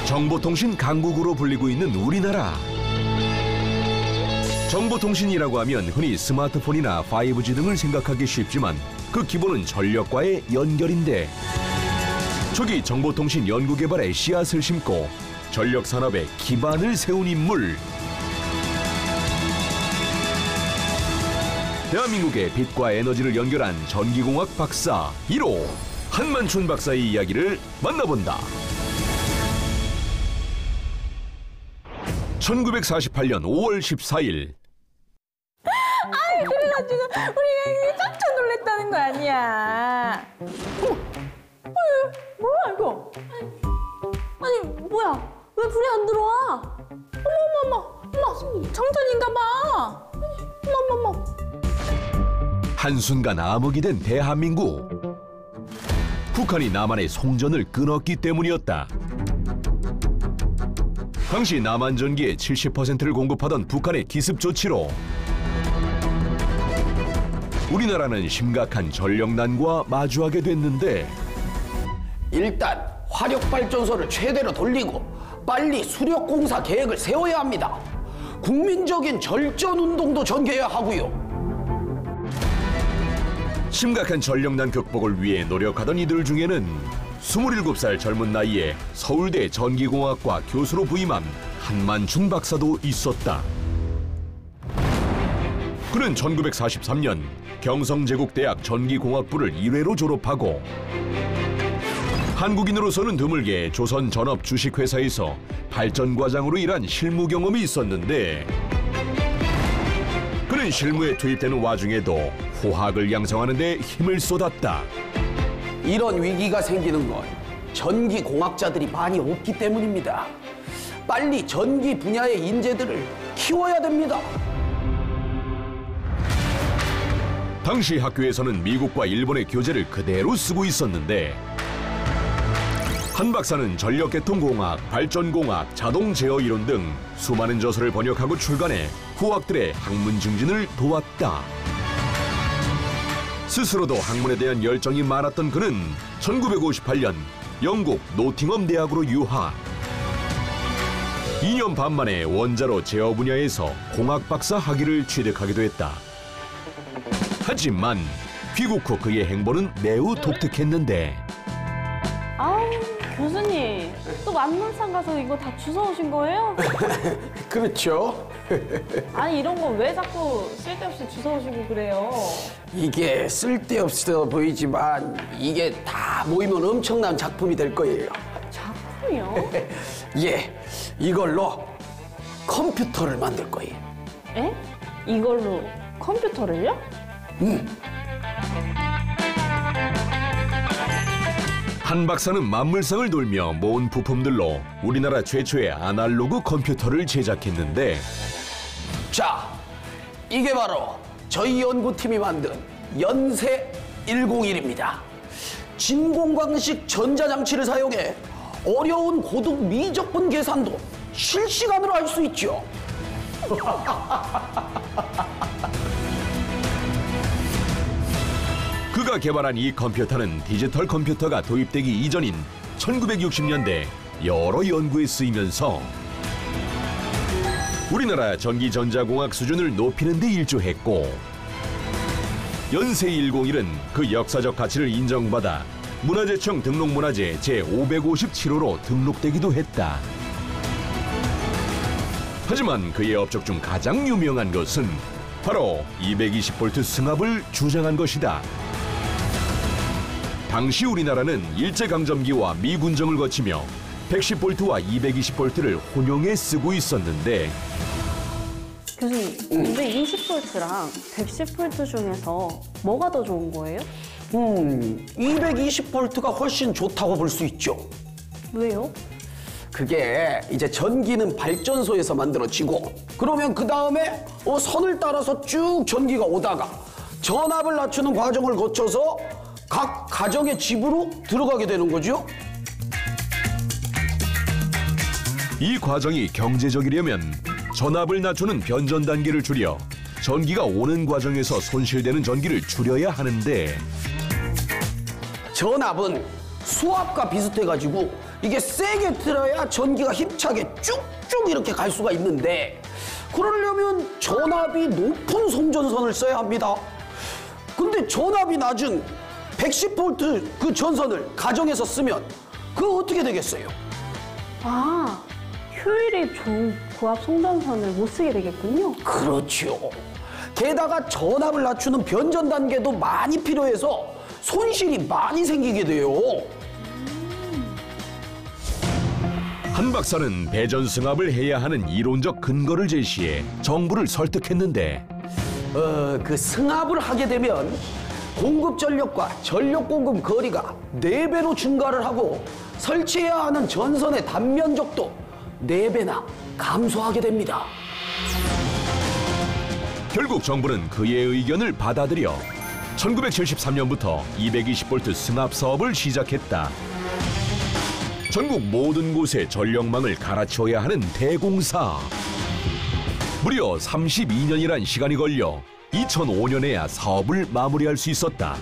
정보통신 강국으로 불리고 있는 우리나라. 정보통신이라고 하면 흔히 스마트폰이나 5G 등을 생각하기 쉽지만 그 기본은 전력과의 연결인데, 초기 정보통신 연구개발에 씨앗을 심고 전력 산업의 기반을 세운 인물. 대한민국의 빛과 에너지를 연결한 전기공학 박사 1호 한만춘 박사의 이야기를 만나본다. 1948년 5월 14일. 아이, 그래가지고 우리가 깜짝 놀랐다는 거 아니야. 뭐야 이거? 아니 뭐야? 왜 불이 안 들어와? 어머, 정전인가 봐. 어머. 한순간 암흑이 된 대한민국. 북한이 남한의 송전을 끊었기 때문이었다. 당시 남한 전기의 70%를 공급하던 북한의 기습 조치로 우리나라는 심각한 전력난과 마주하게 됐는데, 일단 화력발전소를 최대로 돌리고 빨리 수력공사 계획을 세워야 합니다. 국민적인 절전운동도 전개해야 하고요. 심각한 전력난 극복을 위해 노력하던 이들 중에는 27살 젊은 나이에 서울대 전기공학과 교수로 부임한 한만춘 박사도 있었다. 그는 1943년 경성제국대학 전기공학부를 1회로 졸업하고 한국인으로서는 드물게 조선전업 주식회사에서 발전과장으로 일한 실무 경험이 있었는데, 그는 실무에 투입되는 와중에도 후학을 양성하는 데 힘을 쏟았다. 이런 위기가 생기는 건 전기공학자들이 많이 없기 때문입니다. 빨리 전기 분야의 인재들을 키워야 됩니다. 당시 학교에서는 미국과 일본의 교재를 그대로 쓰고 있었는데, 한 박사는 전력계통공학, 발전공학, 자동제어이론 등 수많은 저서를 번역하고 출간해 후학들의 학문 증진을 도왔다. 스스로도 학문에 대한 열정이 많았던 그는 1958년 영국 노팅엄 대학으로 유학. 2년 반 만에 원자로 제어 분야에서 공학 박사 학위를 취득하기도 했다. 하지만 귀국 후 그의 행보는 매우 독특했는데, 아우, 교수님 또 만물상 가서 이거 다 주워오신 거예요? 그렇죠. 아니 이런 거 왜 자꾸 쓸데없이 주워오시고 그래요? 이게 쓸데없어 보이지만 이게 다 모이면 엄청난 작품이 될 거예요. 작품이요? 예, 이걸로 컴퓨터를 만들 거예요. 에? 이걸로 컴퓨터를요? 한 박사는 만물상을 돌며 모은 부품들로 우리나라 최초의 아날로그 컴퓨터를 제작했는데, 자, 이게 바로 저희 연구팀이 만든 연세 101입니다. 진공광식 전자장치를 사용해 어려운 고등 미적분 계산도 실시간으로 할 수 있죠. 그가 개발한 이 컴퓨터는 디지털 컴퓨터가 도입되기 이전인 1960년대 여러 연구에 쓰이면서 우리나라 전기전자공학 수준을 높이는 데 일조했고, 연세 101은 그 역사적 가치를 인정받아 문화재청 등록문화재 제557호로 등록되기도 했다. 하지만 그의 업적 중 가장 유명한 것은 바로 220V 승합을 주장한 것이다. 당시 우리나라는 일제강점기와 미군정을 거치며 110V와 220V를 혼용해 쓰고 있었는데, 교수님, 220V랑 110V 중에서 뭐가 더 좋은 거예요? 220V가 훨씬 좋다고 볼 수 있죠. 왜요? 그게 이제 전기는 발전소에서 만들어지고, 그러면 그 다음에 선을 따라서 쭉 전기가 오다가 전압을 낮추는 과정을 거쳐서 각 가정의 집으로 들어가게 되는 거죠. 이 과정이 경제적이려면 전압을 낮추는 변전 단계를 줄여 전기가 오는 과정에서 손실되는 전기를 줄여야 하는데, 전압은 수압과 비슷해가지고 이게 세게 틀어야 전기가 힘차게 쭉쭉 이렇게 갈 수가 있는데 그러려면 전압이 높은 송전선을 써야 합니다. 근데 전압이 낮은 110V 그 전선을 가정에서 쓰면 그거 어떻게 되겠어요? 아, 효율이 좋은 고압 송전선을 못 쓰게 되겠군요. 그렇죠. 게다가 전압을 낮추는 변전 단계도 많이 필요해서 손실이 많이 생기게 돼요. 한 박사는 배전 승합을 해야 하는 이론적 근거를 제시해 정부를 설득했는데 그 승합을 하게 되면 공급 전력과 전력 공급 거리가 4배로 증가를 하고 설치해야 하는 전선의 단면적도 4배나 감소하게 됩니다. 결국 정부는 그의 의견을 받아들여 1973년부터 220V 승합 사업을 시작했다. 전국 모든 곳에 전력망을 갈아치워야 하는 대공사. 무려 32년이란 시간이 걸려 2005년에야 사업을 마무리할 수 있었다.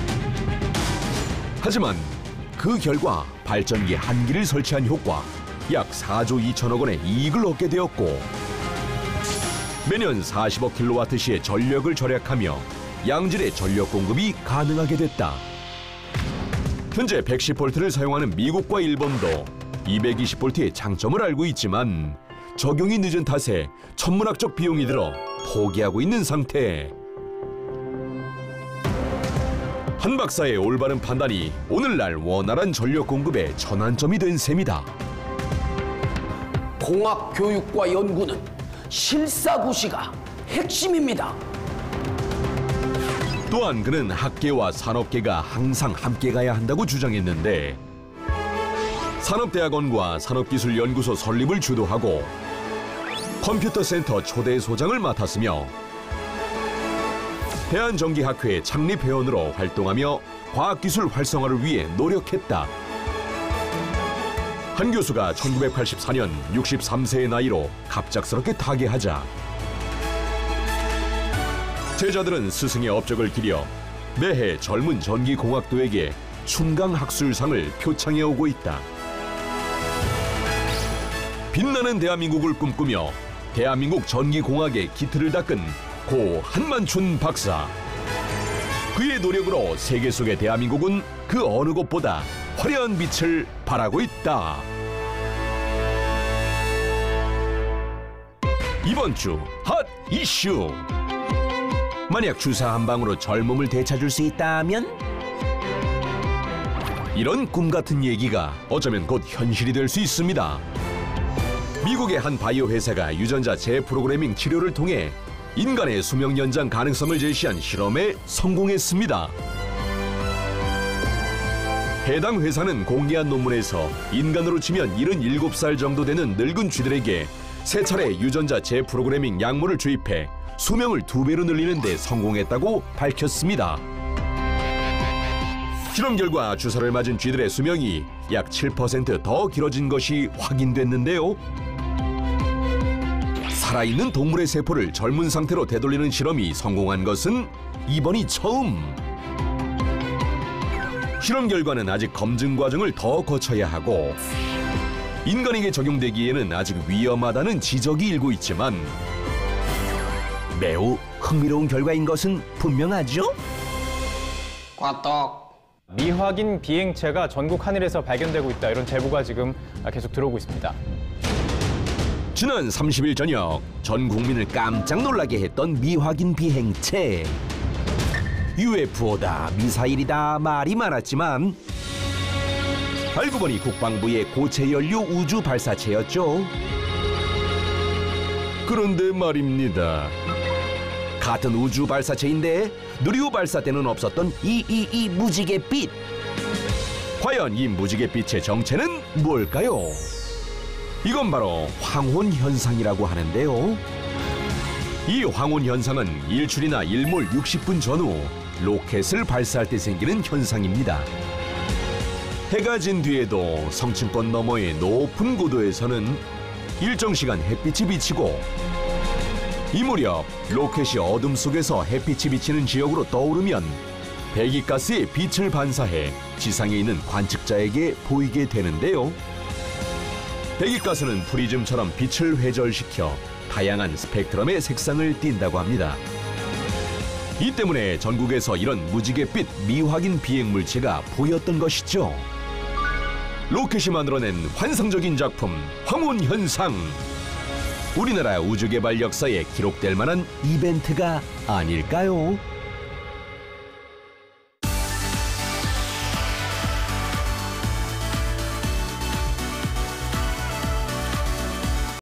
하지만 그 결과 발전기 한 기를 설치한 효과 약 4조 2천억 원의 이익을 얻게 되었고 매년 40억 킬로와트시의 전력을 절약하며 양질의 전력 공급이 가능하게 됐다. 현재 110V를 사용하는 미국과 일본도 220V의 장점을 알고 있지만 적용이 늦은 탓에 천문학적 비용이 들어 포기하고 있는 상태. 한 박사의 올바른 판단이 오늘날 원활한 전력 공급의 전환점이 된 셈이다. 공학 교육과 연구는 실사구시가 핵심입니다. 또한 그는 학계와 산업계가 항상 함께 가야 한다고 주장했는데 산업대학원과 산업기술연구소 설립을 주도하고 컴퓨터센터 초대 소장을 맡았으며 대한전기학회 창립회원으로 활동하며 과학기술 활성화를 위해 노력했다. 한 교수가 1984년 63세의 나이로 갑작스럽게 타계하자 제자들은 스승의 업적을 기려 매해 젊은 전기공학도에게 춘강학술상을 표창해 오고 있다. 빛나는 대한민국을 꿈꾸며 대한민국 전기공학의 기틀을 닦은 고 한만춘 박사. 그의 노력으로 세계 속의 대한민국은 그 어느 곳보다 화려한 빛을 발하고 있다. 이번 주 핫 이슈. 만약 주사 한 방으로 젊음을 되찾을 수 있다면? 이런 꿈 같은 얘기가 어쩌면 곧 현실이 될 수 있습니다. 미국의 한 바이오 회사가 유전자 재프로그래밍 치료를 통해 인간의 수명 연장 가능성을 제시한 실험에 성공했습니다. 해당 회사는 공개한 논문에서 인간으로 치면 77살 정도 되는 늙은 쥐들에게 3차례 유전자 재프로그래밍 약물을 주입해 수명을 2배로 늘리는 데 성공했다고 밝혔습니다. 실험 결과 주사를 맞은 쥐들의 수명이 약 7% 더 길어진 것이 확인됐는데요. 살아있는 동물의 세포를 젊은 상태로 되돌리는 실험이 성공한 것은 이번이 처음. 실험 결과는 아직 검증 과정을 더 거쳐야 하고 인간에게 적용되기에는 아직 위험하다는 지적이 일고 있지만 매우 흥미로운 결과인 것은 분명하죠? 꽈떡. 미확인 비행체가 전국 하늘에서 발견되고 있다. 이런 제보가 지금 계속 들어오고 있습니다. 지난 30일 저녁 전 국민을 깜짝 놀라게 했던 미확인 비행체. UFO다, 미사일이다 말이 많았지만 알고 보니 국방부의 고체 연료 우주 발사체였죠. 그런데 말입니다. 같은 우주 발사체인데 누리호 발사 때는 없었던 이 무지갯빛. 과연 이 무지갯빛의 정체는 뭘까요? 이건 바로 황혼 현상이라고 하는데요. 이 황혼 현상은 일출이나 일몰 60분 전후 로켓을 발사할 때 생기는 현상입니다. 해가 진 뒤에도 성층권 너머의 높은 고도에서는 일정 시간 햇빛이 비치고 이 무렵 로켓이 어둠 속에서 햇빛이 비치는 지역으로 떠오르면 배기가스의 빛을 반사해 지상에 있는 관측자에게 보이게 되는데요. 배기가스는 프리즘처럼 빛을 회절시켜 다양한 스펙트럼의 색상을 띈다고 합니다. 이 때문에 전국에서 이런 무지갯빛 미확인 비행 물체가 보였던 것이죠. 로켓이 만들어낸 환상적인 작품 황혼현상. 우리나라 우주개발 역사에 기록될 만한 이벤트가 아닐까요?